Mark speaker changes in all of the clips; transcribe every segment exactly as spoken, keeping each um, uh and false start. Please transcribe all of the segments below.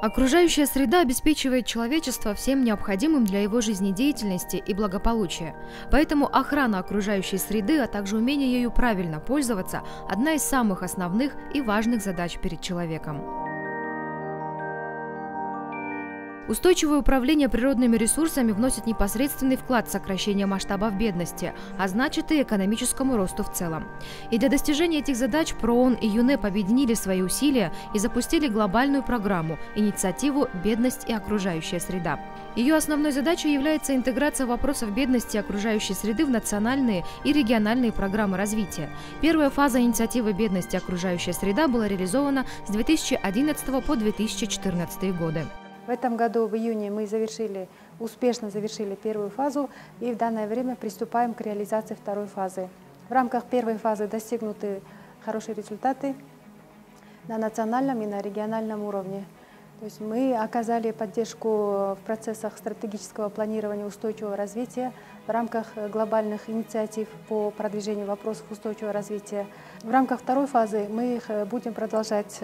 Speaker 1: Окружающая среда обеспечивает человечество всем необходимым для его жизнедеятельности и благополучия. Поэтому охрана окружающей среды, а также умение ею правильно пользоваться – одна из самых основных и важных задач перед человеком. Устойчивое управление природными ресурсами вносит непосредственный вклад в сокращение масштабов бедности, а значит и экономическому росту в целом. И для достижения этих задач ПРООН и ЮНЕП объединили свои усилия и запустили глобальную программу «Инициативу «Бедность и окружающая среда». Ее основной задачей является интеграция вопросов бедности и окружающей среды в национальные и региональные программы развития. Первая фаза инициативы «Бедность и окружающая среда» была реализована с две тысячи одиннадцатого по две тысячи четырнадцатый годы.
Speaker 2: В этом году, в июне, мы завершили, успешно завершили первую фазу и в данное время приступаем к реализации второй фазы. В рамках первой фазы достигнуты хорошие результаты на национальном и на региональном уровне. То есть мы оказали поддержку в процессах стратегического планирования устойчивого развития в рамках глобальных инициатив по продвижению вопросов устойчивого развития. В рамках второй фазы мы будем продолжать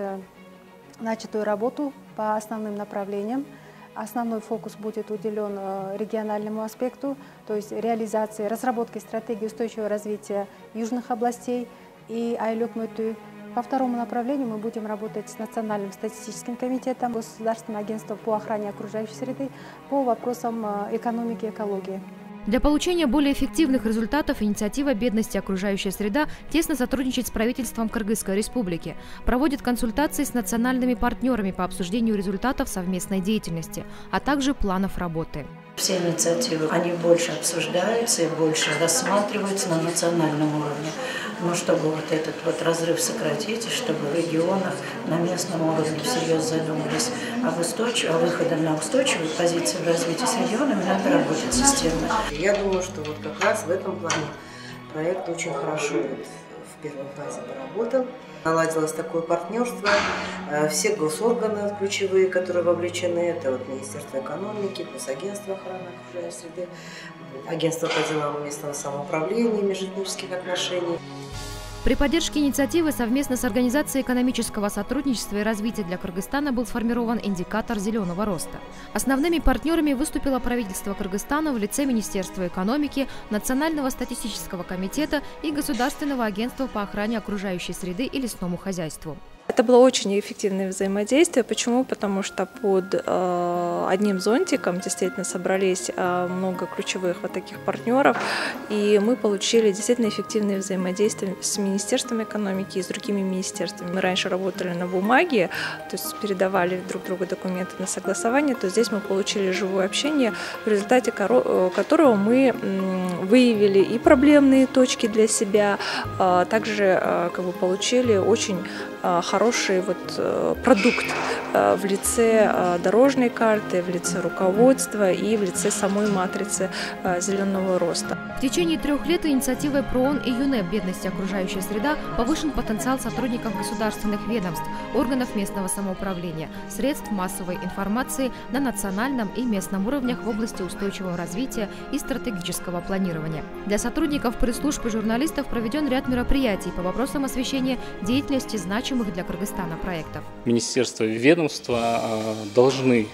Speaker 2: начатую работу по основным направлениям. Основной фокус будет уделен региональному аспекту, то есть реализации, разработке стратегии устойчивого развития южных областей и Айлёк-Мөтү. По второму направлению мы будем работать с Национальным статистическим комитетом, Государственным агентством по охране окружающей среды по вопросам экономики и экологии.
Speaker 1: Для получения более эффективных результатов инициатива «Бедность и окружающая среда» тесно сотрудничает с правительством Кыргызской республики, проводит консультации с национальными партнерами по обсуждению результатов совместной деятельности, а также планов работы.
Speaker 3: Все инициативы, они больше обсуждаются и больше рассматриваются на национальном уровне. Но чтобы вот этот вот разрыв сократить, и чтобы в регионах на местном уровне всерьез задумались об, устойчив... о выходе на устойчивую позицию в развитии с регионами, надо работать системно.
Speaker 4: Я думаю, что вот как раз в этом плане проект очень хорошо вот в первой фазе поработал. Наладилось такое партнерство. Все госорганы ключевые, которые вовлечены, это вот Министерство экономики, плюс Агентство охраны окружающей среды, Агентство по делам местного самоуправления, межэтнических отношений.
Speaker 1: При поддержке инициативы совместно с Организацией экономического сотрудничества и развития для Кыргызстана был сформирован индикатор зеленого роста. Основными партнерами выступило правительство Кыргызстана в лице Министерства экономики, Национального статистического комитета и Государственного агентства по охране окружающей среды и лесному хозяйству.
Speaker 5: Это было очень эффективное взаимодействие. Почему? Потому что под э, одним зонтиком действительно собрались э, много ключевых вот таких партнеров, и мы получили действительно эффективное взаимодействие с Министерством экономики и с другими министерствами. Мы раньше работали на бумаге, то есть передавали друг другу документы на согласование, то здесь мы получили живое общение, в результате которого мы выявили и проблемные точки для себя, э, также э, как бы получили очень хороший хороший вот продукт в лице дорожной карты, в лице руководства и в лице самой матрицы зеленого роста.
Speaker 1: В течение трех лет инициативой ПРООН и ЮНЕП «Бедность и окружающая среда» повышен потенциал сотрудников государственных ведомств, органов местного самоуправления, средств массовой информации на национальном и местном уровнях в области устойчивого развития и стратегического планирования. Для сотрудников пресс-служб и журналистов проведен ряд мероприятий по вопросам освещения деятельности значимых для Кыргызстана проектов.
Speaker 6: Министерство и ведомства должны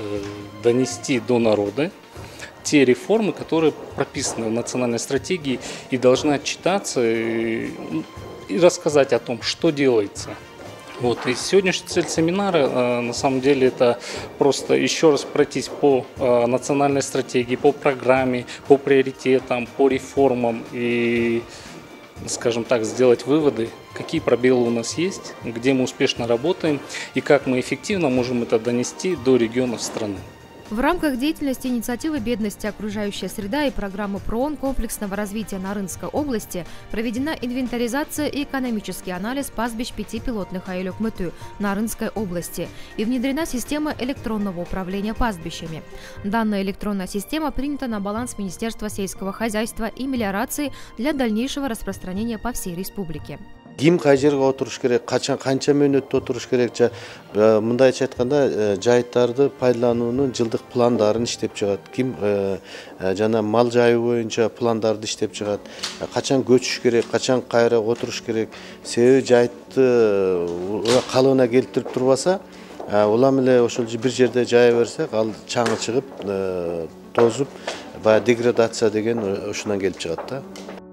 Speaker 6: донести до народа те реформы, которые прописаны в национальной стратегии, и должны отчитаться и рассказать о том, что делается. Вот. И сегодняшняя цель семинара, на самом деле, это просто еще раз пройтись по национальной стратегии, по программе, по приоритетам, по реформам и, скажем так, сделать выводы, какие пробелы у нас есть, где мы успешно работаем и как мы эффективно можем это донести до регионов страны.
Speaker 1: В рамках деятельности инициативы «Бедность и окружающая среда» и программы ПРООН комплексного развития Нарынской области проведена инвентаризация и экономический анализ пастбищ пяти пилотных Айлёк-Мөтү Нарынской области и внедрена система электронного управления пастбищами. Данная электронная система принята на баланс Министерства сельского хозяйства и мелиорации для дальнейшего распространения по всей республике.
Speaker 7: Ким кай жерге отуруш керек, качан канча мөөнөттө отуруш керек, мындайча айтканда жайыттарды пайдалануунун жылдык пландарын иштеп чыгат. Ким жана мал жайы боюнча пландарды иштеп чыгат. Качан көчүш керек, качан кайра отуруш керек. Себеби жайытты калыбына келтирип турбаса, улам эле ошол бир жерде жая берсек, ал чаңы чыгып, тозуп, баягы деградация деген ушундан келип чыгат да.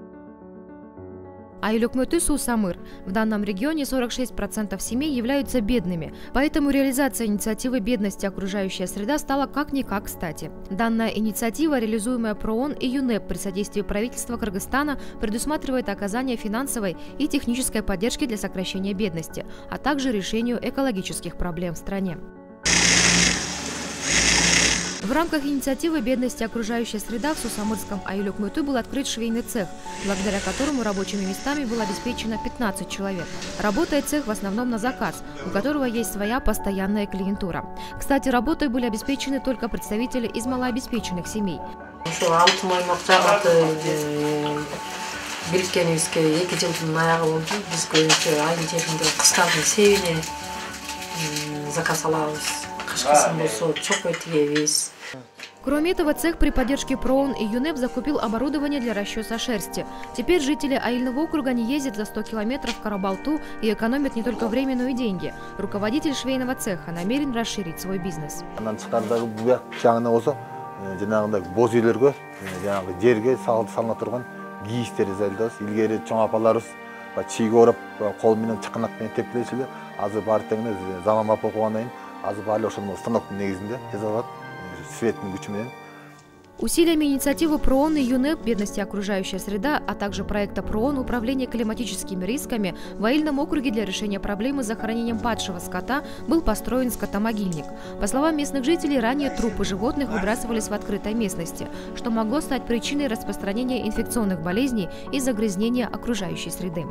Speaker 1: Айыл өкмөтү Сусамыр. В данном регионе сорок шесть процентов семей являются бедными, поэтому реализация инициативы «Бедность и окружающая среда» стала как-никак кстати. Данная инициатива, реализуемая ПРООН и ЮНЕП при содействии правительства Кыргызстана, предусматривает оказание финансовой и технической поддержки для сокращения бедности, а также решению экологических проблем в стране. В рамках инициативы «Бедность и окружающая среда» в Сусамырском айыл өкмөтү был открыт швейный цех, благодаря которому рабочими местами было обеспечено пятнадцать человек. Работает цех в основном на заказ, у которого есть своя постоянная клиентура. Кстати, работой были обеспечены только представители из малообеспеченных семей. Кроме этого, цех при поддержке ПРООН и ЮНЕП закупил оборудование для расчеса шерсти. Теперь жители Айыльного округа не ездят за сто километров в Карабалту и экономят не только время, но и деньги. Руководитель швейного цеха намерен расширить свой бизнес. Усилиями инициативы ПРООН и ЮНЕП «Бедность и окружающая среда», а также проекта ПРООН «Управление климатическими рисками» в Айыльном округе для решения проблемы с захоронением падшего скота был построен скотомогильник. По словам местных жителей, ранее трупы животных выбрасывались в открытой местности, что могло стать причиной распространения инфекционных болезней и загрязнения окружающей среды.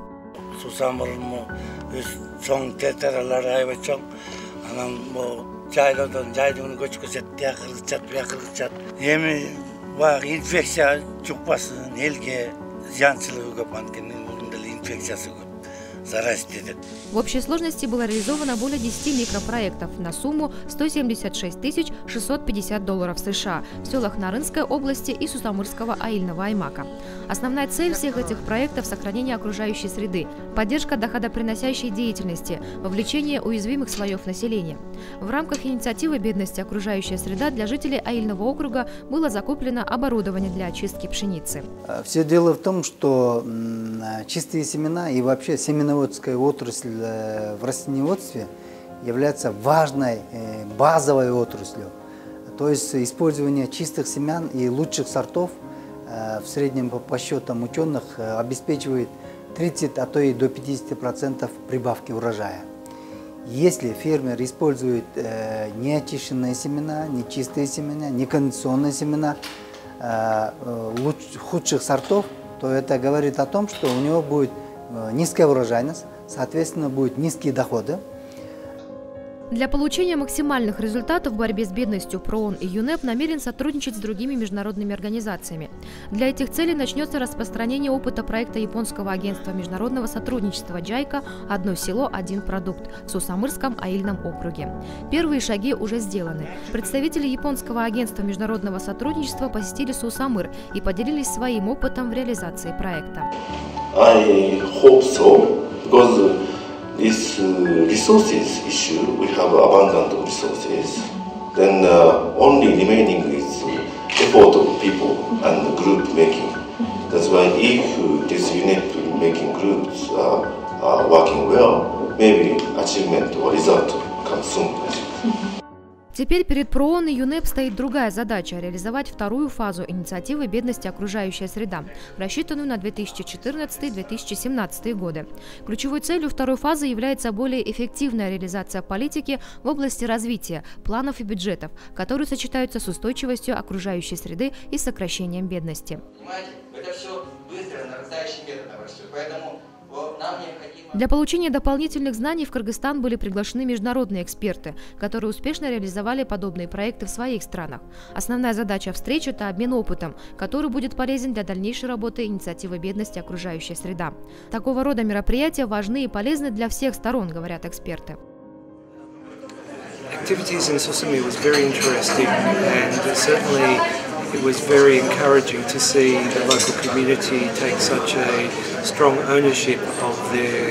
Speaker 8: Жайлардан жайдың көчкөсөт, тияк кыргызчат, буяк кыргызчат. Эми баягы инфекция жукпасын, элге зыянчылыгы көп, анткени мунун деле инфекциясы көп.
Speaker 1: В общей сложности было реализовано более десяти микропроектов на сумму сто семьдесят шесть тысяч шестьсот пятьдесят долларов США в селах Нарынской области и Сусамырского айыльного аймака. Основная цель всех этих проектов – сохранение окружающей среды, поддержка доходоприносящей деятельности, вовлечение уязвимых слоев населения. В рамках инициативы «Бедность и окружающая среда» для жителей Айыльного округа было закуплено оборудование для очистки пшеницы.
Speaker 9: Все дело в том, что чистые семена и вообще семеноводская отрасль в растениеводстве является важной базовой отраслью. То есть использование чистых семян и лучших сортов в среднем по подсчетам ученых обеспечивает тридцать, а то и до пятидесяти процентов прибавки урожая. Если фермер использует неочищенные семена, нечистые семена, некондиционные семена худших сортов, то это говорит о том, что у него будет низкая урожайность, соответственно, будут низкие доходы.
Speaker 1: Для получения максимальных результатов в борьбе с бедностью ПРООН и ЮНЕП намерен сотрудничать с другими международными организациями. Для этих целей начнется распространение опыта проекта японского агентства международного сотрудничества «Джайка» «Одно село, один продукт» в Сусамырском айыльном округе. Первые шаги уже сделаны. Представители японского агентства международного сотрудничества посетили Сусамыр и поделились своим опытом в реализации проекта.
Speaker 10: I hope so, because this uh, resources issue, we have abundant resources. Then uh, only remaining is effort of people and group making. That's why if uh, this unit making groups are, are working well, maybe achievement or result comes soon.
Speaker 1: Теперь перед ПРООН и ЮНЕП стоит другая задача – реализовать вторую фазу инициативы «Бедность и окружающая среда», рассчитанную на две тысячи четырнадцатый — две тысячи семнадцатый годы. Ключевой целью второй фазы является более эффективная реализация политики в области развития, планов и бюджетов, которые сочетаются с устойчивостью окружающей среды и сокращением бедности.
Speaker 11: Это все быстро нарастающий метод растет, поэтому нам необходимо...
Speaker 1: Для получения дополнительных знаний в Кыргызстан были приглашены международные эксперты, которые успешно реализовали подобные проекты в своих странах. Основная задача встреч – это обмен опытом, который будет полезен для дальнейшей работы инициативы «Бедность и окружающая среда». Такого рода мероприятия важны и полезны для всех сторон, говорят эксперты.
Speaker 12: Activities in Susami was very interesting, and certainly it was very encouraging to see the local community take such a strong ownership of their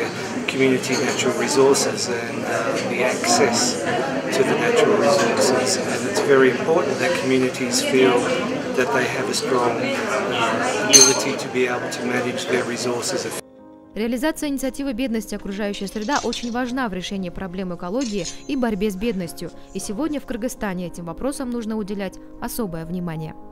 Speaker 12: community natural resources and uh, the access to the natural resources. And it's very important that communities feel that they have a strong uh, ability to be able to manage their resources.
Speaker 1: Реализация инициативы «Бедность и окружающая среда» очень важна в решении проблем экологии и борьбе с бедностью. И сегодня в Кыргызстане этим вопросам нужно уделять особое внимание.